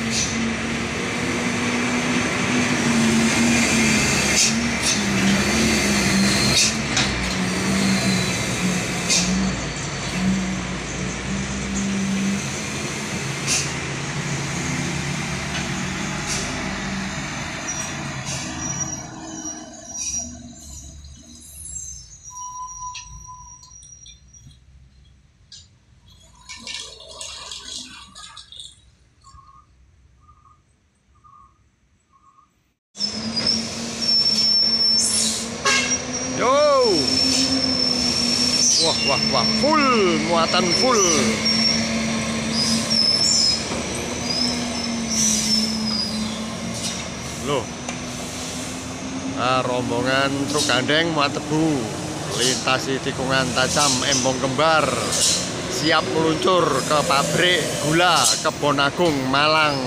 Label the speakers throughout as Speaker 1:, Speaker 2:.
Speaker 1: Wah, full, muatan full. Loh, rombongan truk gandeng muat tebu lintasi tikungan tajam Embong Kembar, siap meluncur ke pabrik gula Kebonagung, Malang.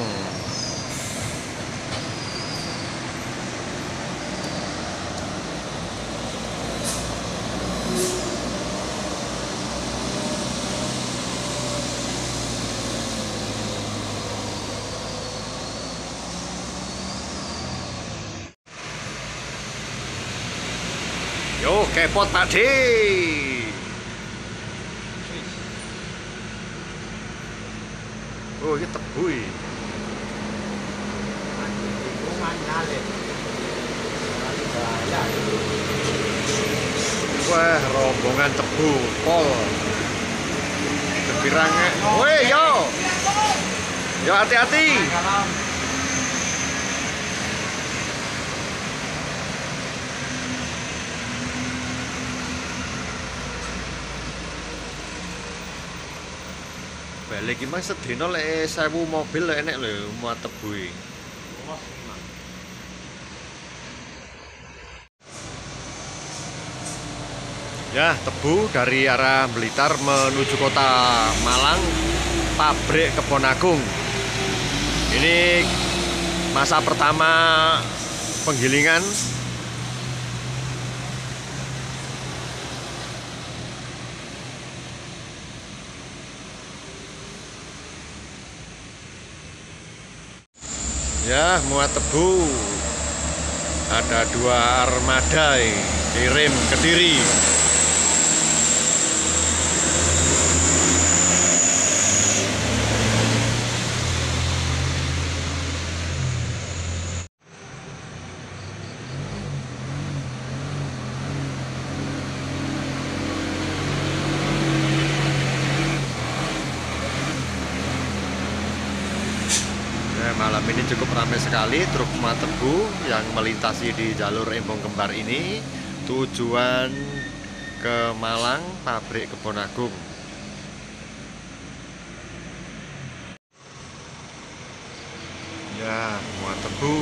Speaker 1: Yo, kepot Pak D. Oh, ini tebu. Wah, rombongan tebu pol. Gebirangnya. Woi, yo. Yo, hati-hati. Balik iki Mas sedina lek 1000 mobil lek enek lho muat tebu iki. Ya, tebu dari arah Blitar menuju kota Malang, pabrik Kebonagung. Ini masa pertama penggilingan. Ya, muat tebu. Ada 2 armada kirim ke Kediri. Malam ini cukup ramai sekali truk muat tebu yang melintasi di jalur Embong Kembar ini, tujuan ke Malang, pabrik Kebonagung. Ya, muat tebu.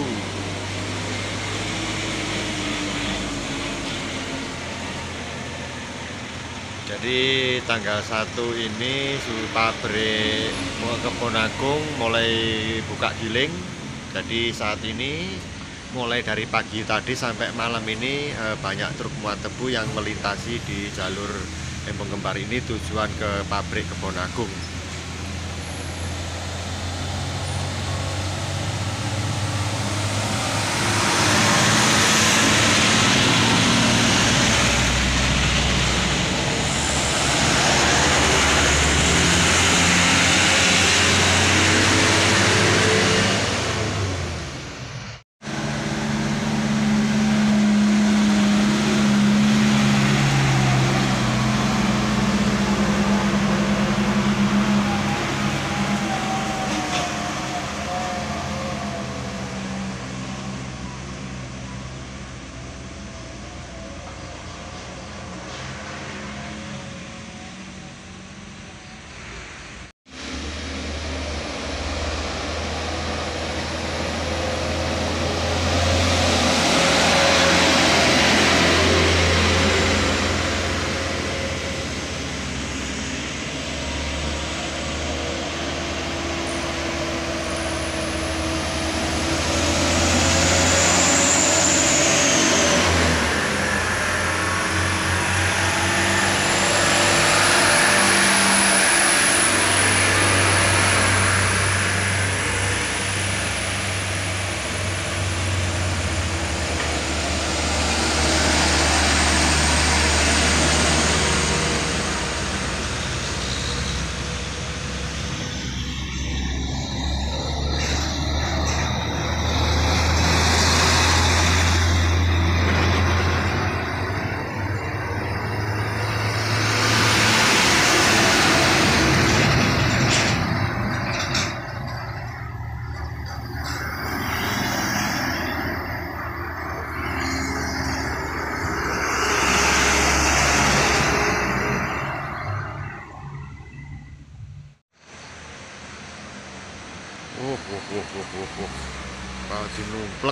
Speaker 1: Jadi tanggal 1 ini pabrik Kebonagung mulai buka giling. Jadi saat ini mulai dari pagi tadi sampai malam ini banyak truk muat tebu yang melintasi di jalur Embong Kembar ini tujuan ke pabrik Kebonagung. Kalau numplek.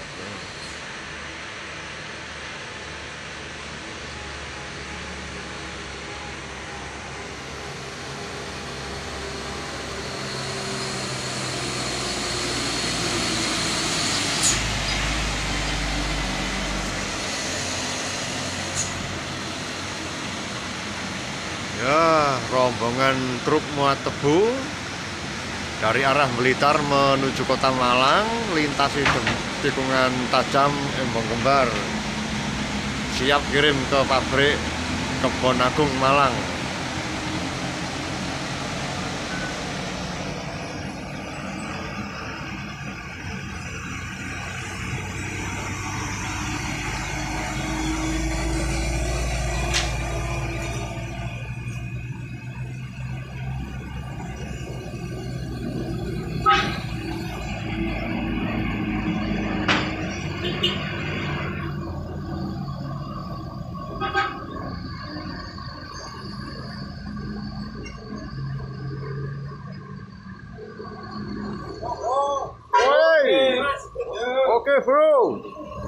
Speaker 1: Ya, rombongan truk muat tebu dari arah Blitar menuju Kota Malang, lintasi tikungan tajam Embong Kembar, siap kirim ke pabrik Kebon Agung Malang. Oke, bro.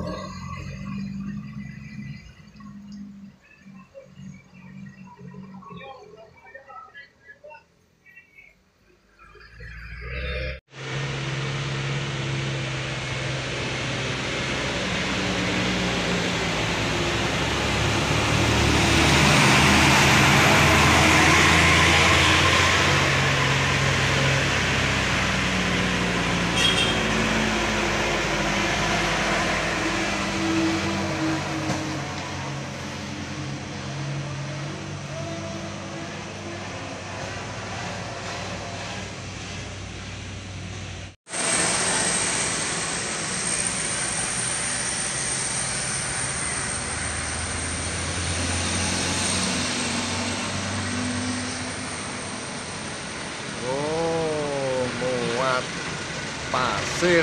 Speaker 1: Muat pasir.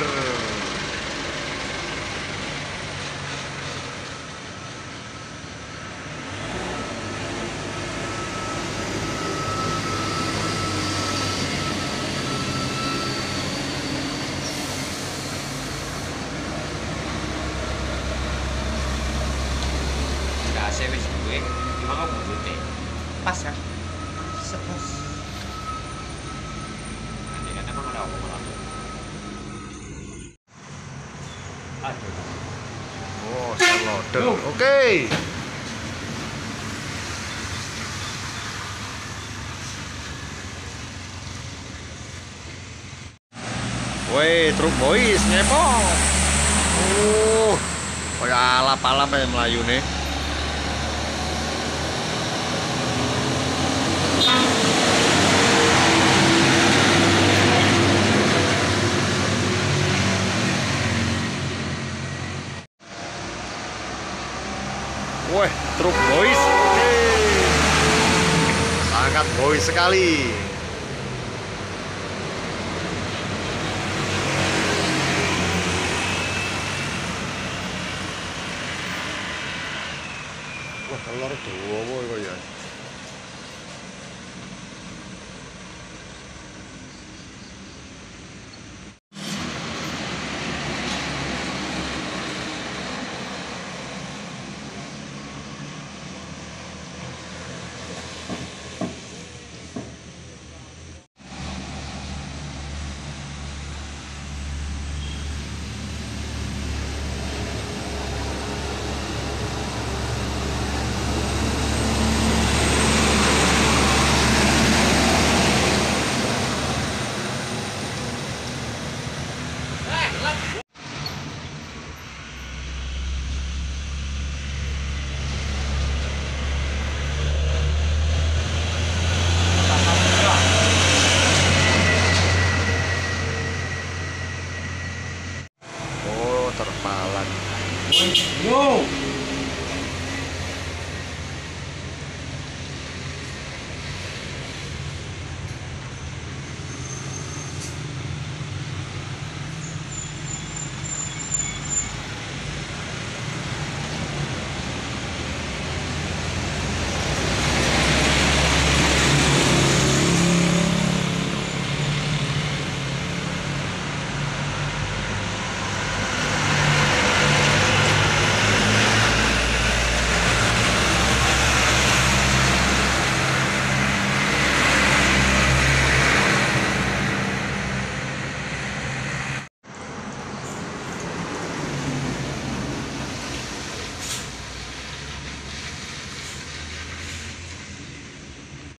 Speaker 2: AC wis duwe, gimana mau mulute? Pas kan? Sepos. Nanti kan emang ada apa malah. Aduh.
Speaker 1: Oh, loader. Oke. Woi, truk boys ngepong. Kayak alap-alap ya Melayu nih. Wah, truk boys. Sangat boys sekali. Wah, telur dawa kok ya. Terpalan.
Speaker 2: Yo.